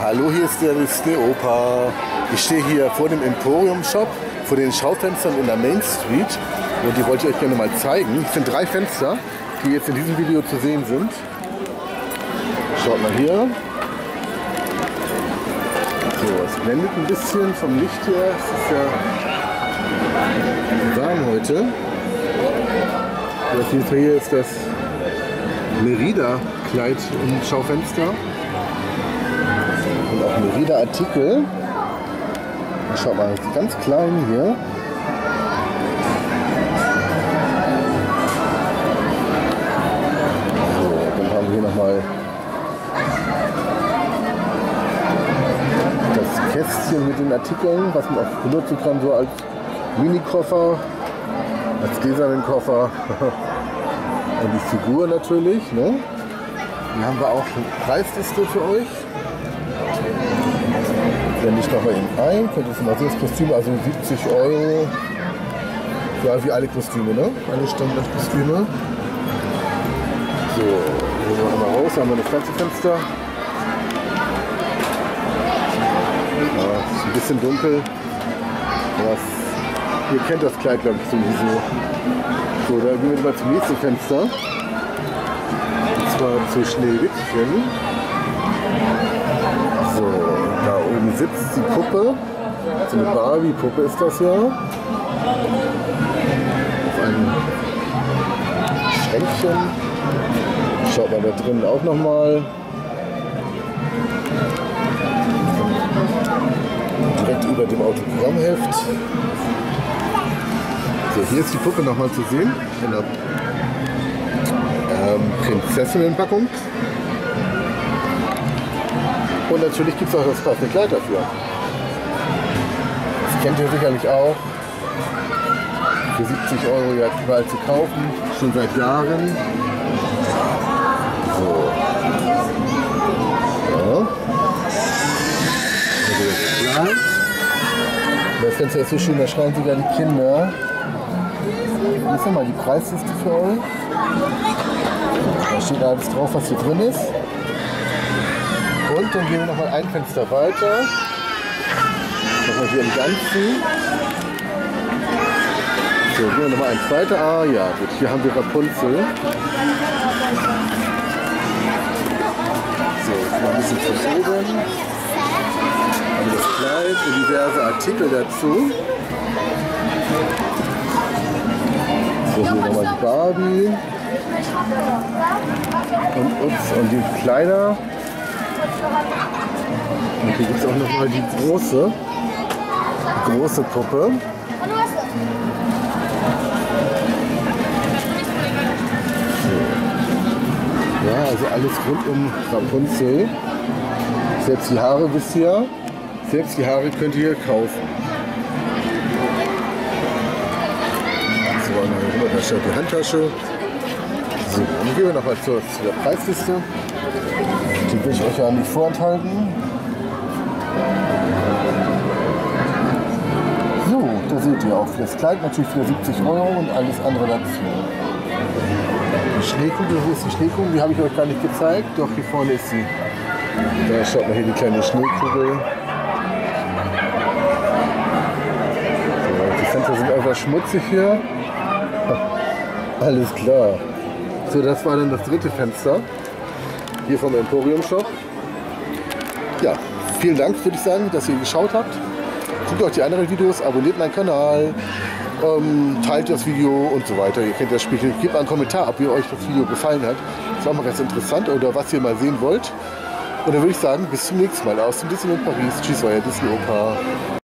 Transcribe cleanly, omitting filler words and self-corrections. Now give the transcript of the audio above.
Hallo, hier ist der Disney Opa. Ich stehe hier vor dem Emporium Shop, vor den Schaufenstern in der Main Street und die wollte ich euch gerne mal zeigen. Es sind 3 Fenster, die jetzt in diesem Video zu sehen sind. Schaut mal hier. So, es blendet ein bisschen vom Licht her. Es ist ja warm heute. Auf jeden Fall hier ist das Merida-Kleid im Schaufenster. Und auch Merida-Artikel. Schaut mal, ganz klein hier. So, dann haben wir hier nochmal das Kästchen mit den Artikeln, was man auch benutzen kann, so als Mini-Koffer, als Design-Koffer. Und die Figur natürlich. Ne? Dann haben wir auch eine Preisliste für euch. Blende ich nochmal ein. Könnt ihr mal sehen, das Kostüm, also 70 €. Ja, wie alle Kostüme, ne? Alle Standardkostüme. So, hier gehen wir mal raus, da haben wir das ganze Fenster. Ja, ist ein bisschen dunkel. Ihr kennt das Kleid, glaube ich, sowieso. So, da gehen wir mal zum nächsten Fenster. Und zwar zu Schneewittchen. So, da oben sitzt die Puppe. So eine Barbie-Puppe ist das ja. Auf einem Schränkchen. Schaut mal da drin auch nochmal. Direkt über dem Autogrammheft. So, hier ist die Puppe nochmal zu sehen. In der Prinzessinnenpackung. Und natürlich gibt es auch das passende Kleid dafür. Das kennt ihr sicherlich auch. Für 70 € ja überall zu kaufen. Schon seit Jahren. So. Ja. Also das Kleid. Das Fenster ist so schön, da schreien sogar die Kinder. Hier ist nochmal die Preisliste für euch. Da steht alles drauf, was hier drin ist. Und dann gehen wir nochmal ein Fenster weiter. Nochmal hier im Ganzen. So, gehen wir nochmal eins weiter. Ah ja, gut, hier haben wir Rapunzel. So, jetzt mal ein bisschen verschoben. Haben das Kleid und diverse Artikel dazu. So, hier nochmal die Barbie. Und die Kleider. Und hier gibt es auch nochmal die große Puppe. Ja, also alles rund um Rapunzel. Selbst die Haare wisst ihr. Selbst die Haare könnt ihr kaufen. So, da steht die Handtasche. So, dann gehen wir nochmal zu der Preisliste. Die will ich euch ja nicht vorenthalten. So, da seht ihr auch das Kleid natürlich für 70 € und alles andere dazu. Die Schneekugel, wo ist die Schneekugel? Die habe ich euch gar nicht gezeigt. Doch, hier vorne ist sie. Da schaut mal hier die kleine Schneekugel. So, die Fenster sind einfach schmutzig hier. Alles klar. So, das war dann das dritte Fenster. Hier vom Emporium Shop. Ja, vielen Dank, würde ich sagen, dass ihr geschaut habt. Guckt euch die anderen Videos, abonniert meinen Kanal, teilt das Video und so weiter. Ihr kennt das Spiel. Gebt mal einen Kommentar, ob ihr euch das Video gefallen hat. Das ist auch mal ganz interessant oder was ihr mal sehen wollt. Und dann würde ich sagen, bis zum nächsten Mal aus dem Disneyland Paris. Tschüss, euer Disney Opa.